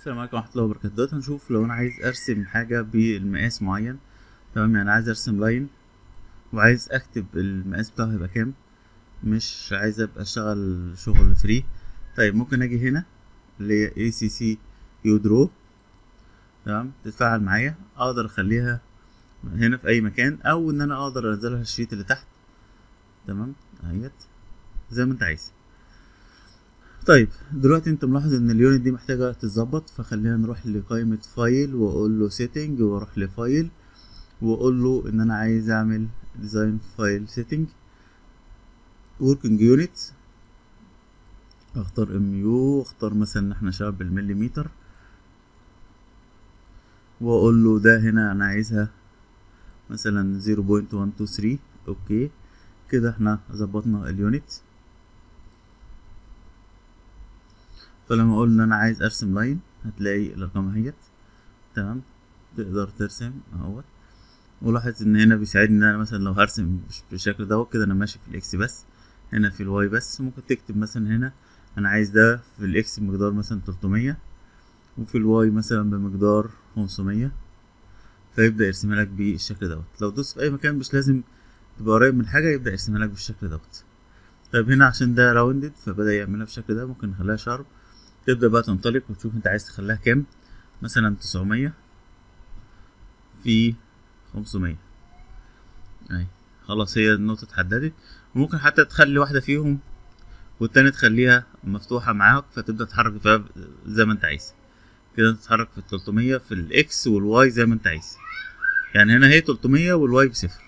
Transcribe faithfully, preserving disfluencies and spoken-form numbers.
السلام عليكم ورحمة الله وبركاته. دلوقتي هنشوف لو أنا عايز أرسم حاجة بالمقاس معين. تمام، يعني عايز أرسم لاين وعايز أكتب المقاس بتاعه هيبقى كام، مش عايز أبقى أشتغل شغل فري. طيب ممكن أجي هنا اللي هي اي سي سي يو درو. تمام، تتفاعل معايا، أقدر أخليها هنا في أي مكان، أو إن أنا أقدر أنزلها الشريط اللي تحت. تمام اهيت زي ما أنت عايز. طيب دلوقتي انت ملاحظ ان اليونت دي محتاجة تتظبط، فخلينا نروح لقائمة فايل واقول له سيتنج، واروح لفايل واقول له ان انا عايز اعمل ديزاين فايل سيتنج وركينج يونت. اختار ام يو واختار مثلا ان احنا شغال بالمليمتر، واقول له ده هنا انا عايزها مثلا زيرو بوينت واحد اتنين تلاتة. اوكي كده احنا ظبطنا اليونت. فلما اقول ان انا عايز ارسم لاين هتلاقي الارقام اهيت. تمام، تقدر ترسم اهوت. ولاحظ ان هنا بيساعدني ان انا مثلا لو هرسم بالشكل دوت كده انا ماشي في الاكس بس، هنا في الواي بس. ممكن تكتب مثلا هنا انا عايز ده في الاكس بمقدار مثلا تلتمية، وفي الواي مثلا بمقدار خمسمية، فيبدأ يرسمها لك بالشكل دوت. لو دوست في اي مكان مش لازم تبقى قريب من حاجة يبدأ يرسمها لك بالشكل دوت. طيب هنا عشان ده راوندد فبدأ يعملها بالشكل ده، ممكن نخليها شارب. تبدأ بقى تنطلق وتشوف انت عايز تخليها كام، مثلا تسعمية في خمسمية. اهي خلاص هي النقطة اتحددت. وممكن حتى تخلي واحدة فيهم والتانية تخليها مفتوحة معاك، فتبدأ تتحرك فيها زي ما انت عايز. كده تتحرك في التلتمية في الاكس والواي زي ما انت عايز. يعني هنا هي تلتمية والواي بصفر.